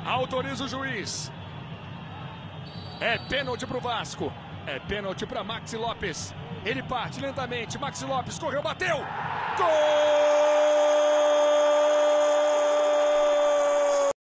Autoriza o juiz. É pênalti pro Vasco. É pênalti para Maxi Lopes. Ele parte lentamente. Maxi Lopes correu, bateu. Gol!